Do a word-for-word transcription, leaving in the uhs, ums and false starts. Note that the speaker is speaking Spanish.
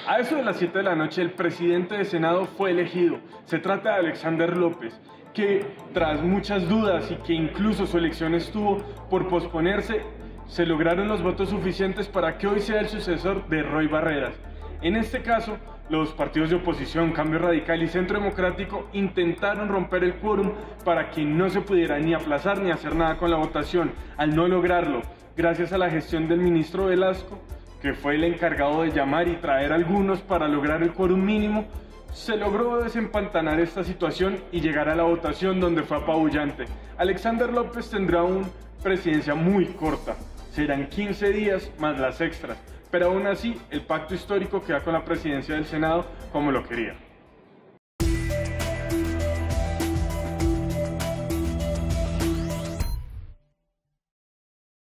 A eso de las siete de la noche, el presidente del Senado fue elegido. Se trata de Alexander López, que tras muchas dudas y que incluso su elección estuvo por posponerse, se lograron los votos suficientes para que hoy sea el sucesor de Roy Barreras. En este caso, los partidos de oposición, Cambio Radical y Centro Democrático, intentaron romper el quórum para que no se pudiera ni aplazar ni hacer nada con la votación. Al no lograrlo, gracias a la gestión del ministro Velasco, que fue el encargado de llamar y traer a algunos para lograr el quórum mínimo, se logró desempantanar esta situación y llegar a la votación, donde fue apabullante. Alexander López tendrá una presidencia muy corta, serán quince días más las extras, pero aún así el pacto histórico queda con la presidencia del Senado como lo quería.